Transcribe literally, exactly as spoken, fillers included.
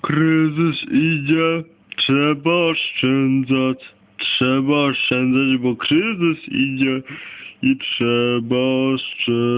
Kryzys idzie, trzeba oszczędzać, trzeba oszczędzać, bo kryzys idzie i trzeba oszczędzać.